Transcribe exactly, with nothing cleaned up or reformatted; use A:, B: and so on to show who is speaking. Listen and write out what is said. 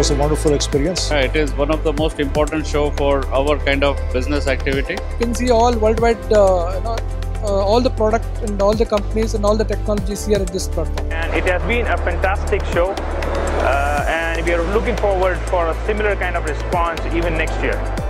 A: was a wonderful experience.
B: Uh, it is one of the most important show for our kind of business activity.
C: You can see all worldwide, uh, you know, uh, all the product and all the companies and all the technologies here at this platform.
D: And it has been a fantastic show, uh, and we are looking forward for a similar kind of response even next year.